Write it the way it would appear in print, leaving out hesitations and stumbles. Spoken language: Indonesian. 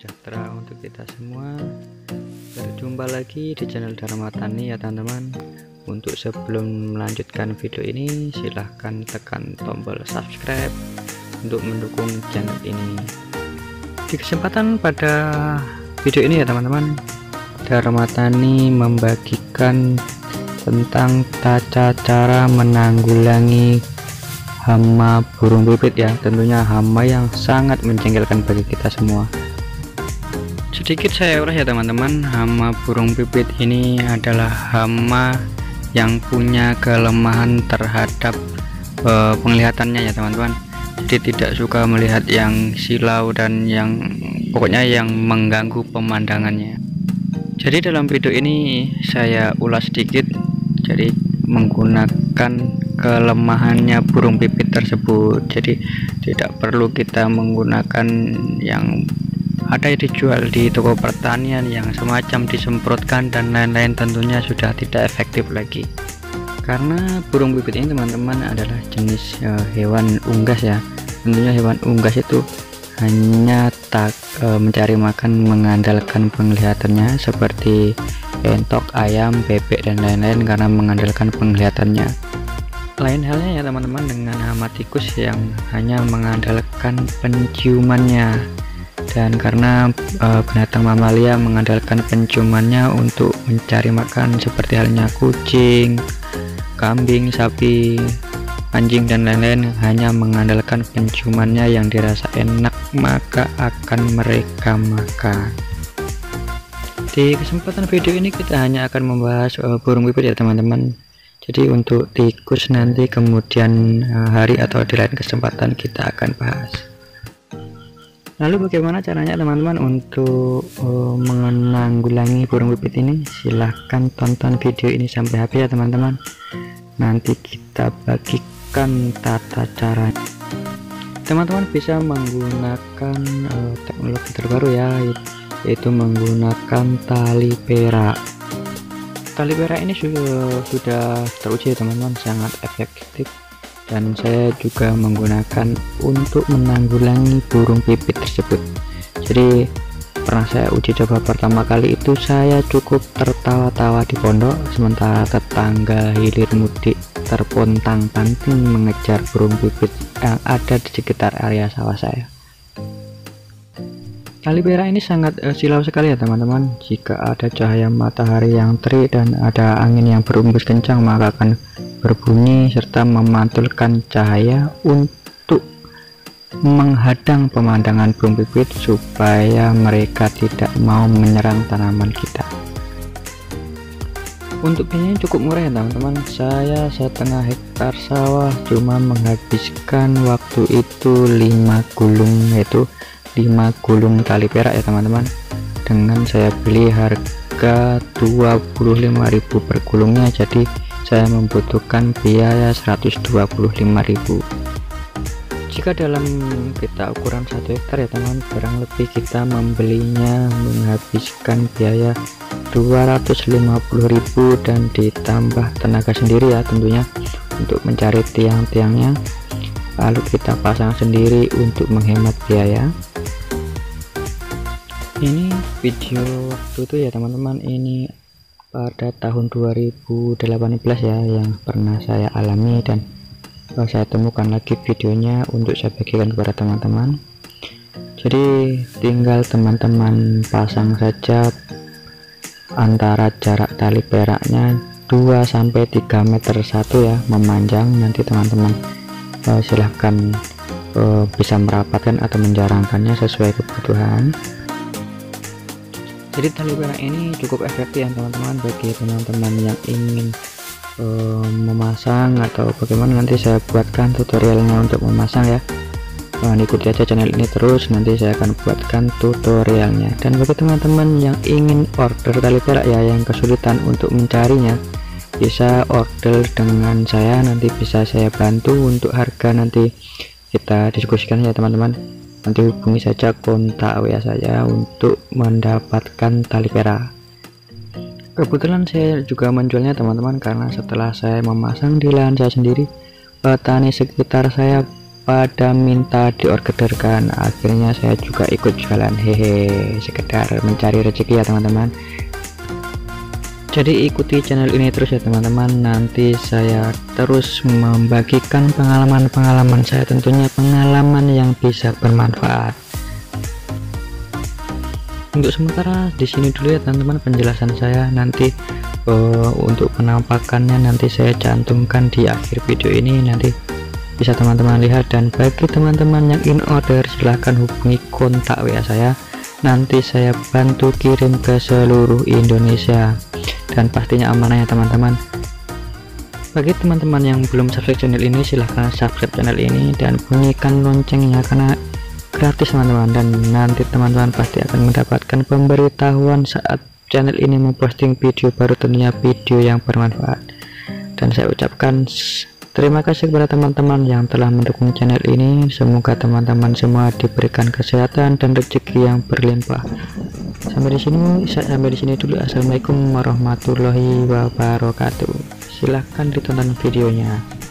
sejahtera untuk kita semua. Berjumpa lagi di channel Dharma Tani ya teman-teman. Untuk sebelum melanjutkan video ini, silahkan tekan tombol subscribe untuk mendukung channel ini. Di kesempatan pada video ini ya teman-teman, Dharma Tani membagikan tentang tata cara menanggulangi hama burung pipit ya, tentunya hama yang sangat menjengkelkan bagi kita semua. Sedikit saya ulas ya teman-teman, hama burung pipit ini adalah hama yang punya kelemahan terhadap penglihatannya ya teman-teman. Jadi tidak suka melihat yang silau dan yang pokoknya yang mengganggu pemandangannya. Jadi dalam video ini saya ulas sedikit, jadi menggunakan kelemahannya burung pipit tersebut. Jadi tidak perlu kita menggunakan yang ada dijual di toko pertanian yang semacam disemprotkan dan lain-lain, tentunya sudah tidak efektif lagi. Karena burung pipit ini teman-teman adalah jenis hewan unggas ya. Tentunya hewan unggas itu hanya mencari makan mengandalkan penglihatannya, seperti entok, ayam, bebek dan lain-lain, karena mengandalkan penglihatannya. Lain halnya ya teman-teman dengan hama tikus yang hanya mengandalkan penciumannya, dan karena binatang mamalia mengandalkan penciumannya untuk mencari makan, seperti halnya kucing, kambing, sapi, anjing dan lain-lain hanya mengandalkan penciumannya yang dirasa enak, maka akan mereka makan. Di kesempatan video ini kita hanya akan membahas burung pipit ya teman-teman. Jadi untuk tikus nanti kemudian hari atau di lain kesempatan kita akan bahas. Lalu bagaimana caranya teman-teman untuk menanggulangi burung pipit ini? Silahkan tonton video ini sampai habis ya teman-teman. Nanti kita bagikan tata caranya. Teman-teman bisa menggunakan teknologi terbaru ya, yaitu menggunakan tali perak. Tali perak ini sudah teruji teman-teman, sangat efektif, dan saya juga menggunakan untuk menanggulangi burung pipit tersebut. Jadi pernah saya uji coba pertama kali itu, saya cukup tertawa-tawa di pondok, sementara tetangga hilir mudik terpontang-panting mengejar burung pipit yang ada di sekitar area sawah saya. Tali perak ini sangat silau sekali ya teman-teman. Jika ada cahaya matahari yang terik dan ada angin yang berembus kencang, maka akan berbunyi serta memantulkan cahaya untuk menghadang pemandangan burung pipit supaya mereka tidak mau menyerang tanaman kita. Untuk biayanya cukup murah ya teman-teman. Saya setengah hektar sawah cuma menghabiskan waktu itu 5 gulung, yaitu 5 gulung tali perak ya teman-teman, dengan saya beli harga 25.000 per gulungnya. Jadi saya membutuhkan biaya 125.000. Jika dalam kita ukuran 1 hektar ya teman, kurang lebih kita membelinya menghabiskan biaya 250.000 dan ditambah tenaga sendiri ya tentunya untuk mencari tiang-tiangnya, lalu kita pasang sendiri untuk menghemat biaya. Ini video waktu itu ya teman-teman, ini pada tahun 2018 ya yang pernah saya alami, dan saya temukan lagi videonya untuk saya bagikan kepada teman-teman. Jadi tinggal teman-teman pasang saja antara jarak tali peraknya 2-3 meter satu ya, memanjang. Nanti teman-teman silahkan bisa merapatkan atau menjarangkannya sesuai kebutuhan. Jadi tali perak ini cukup efektif ya teman-teman bagi teman-teman yang ingin memasang atau bagaimana. Nanti saya buatkan tutorialnya untuk memasang ya. Ikuti aja channel ini terus, nanti saya akan buatkan tutorialnya. Dan bagi teman-teman yang ingin order tali perak ya, yang kesulitan untuk mencarinya, bisa order dengan saya, nanti bisa saya bantu. Untuk harga nanti kita diskusikan ya teman-teman. Nanti hubungi saja kontak WA saya untuk mendapatkan tali perak. Kebetulan saya juga menjualnya teman-teman, karena setelah saya memasang di lahan saya sendiri, petani sekitar saya pada minta diorderkan, akhirnya saya juga ikut jualan, hehe, sekedar mencari rezeki ya teman-teman. Jadi ikuti channel ini terus ya teman-teman, nanti saya terus membagikan pengalaman-pengalaman saya, tentunya pengalaman yang bisa bermanfaat. Untuk sementara di sini dulu ya teman-teman penjelasan saya, nanti untuk penampakannya nanti saya cantumkan di akhir video ini, nanti bisa teman-teman lihat. Dan bagi teman-teman yang ingin order silahkan hubungi kontak WA saya, nanti saya bantu kirim ke seluruh Indonesia dan pastinya amanah ya teman-teman. Bagi teman-teman yang belum subscribe channel ini, silahkan subscribe channel ini dan bunyikan loncengnya karena gratis teman-teman, dan nanti teman-teman pasti akan mendapatkan pemberitahuan saat channel ini memposting video baru, tentunya video yang bermanfaat. Dan saya ucapkan terima kasih kepada teman-teman yang telah mendukung channel ini. Semoga teman-teman semua diberikan kesehatan dan rezeki yang berlimpah. Sampai di sini dulu. Assalamualaikum warahmatullahi wabarakatuh. Silahkan ditonton videonya.